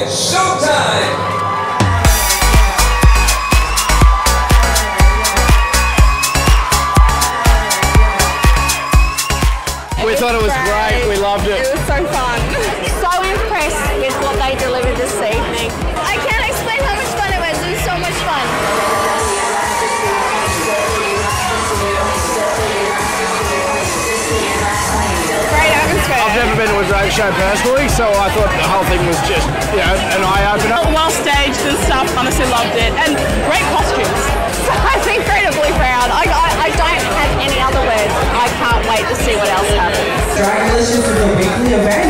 showtime! We thought it was great. We loved it. It was so fun. So impressed with what they delivered this evening. I can't explain how much fun it was. It was so much fun. Great atmosphere. I've never been to a drag show personally, so I thought the whole thing was just, you know, an eye-opener. Well staged and stuff, honestly loved it. And great costumes. I'm incredibly proud. I don't have any other words. I can't wait to see what else happens. Drag Delicious is a weekly event